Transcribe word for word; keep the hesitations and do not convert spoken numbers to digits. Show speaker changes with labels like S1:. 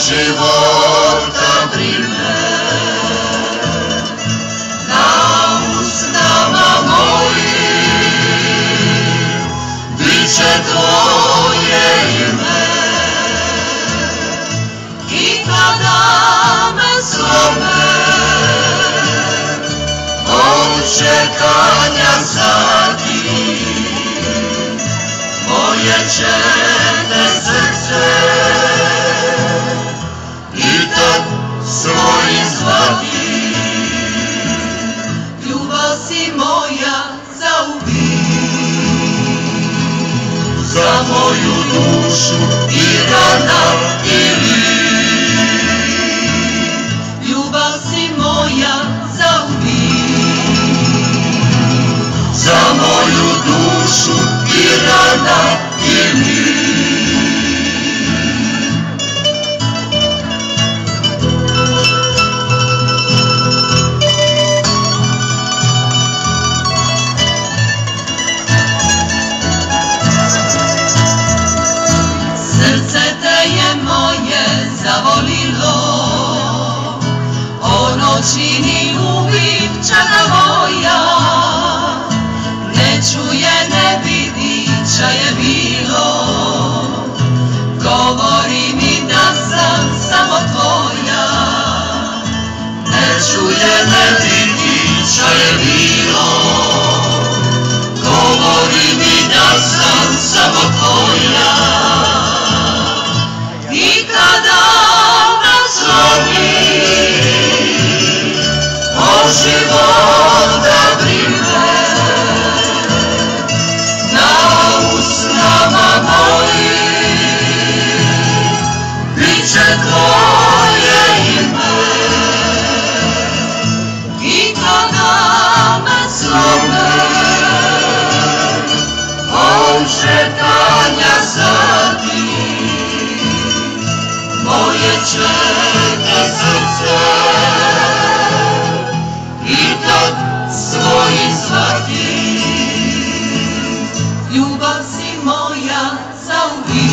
S1: života brine, na usnama mojim biće tvoje ime. I kada me zove od čekanja sati, moje će te srce i tad svojim zvati. Ljubav si moja zauvijek, za moju dušu i rana i lik. Ljubav si moja zauvijek, za moju dušu i rana i lik. Srce te je moje zavolilo, ono čini uvijek čana moja. Ne čuje, ne vidi, ča je bilo, govori mi da sam samo tvoja. Ne čuje, ne vidi, ča je bilo, govori mi da sam samo tvoja. I kada me zove o života brine, na usnama mojim biće tvoje ime. I kada me zove od čekanja sati, moje će te srce i tad svojim zvati. Ljubav si moja zauvijek,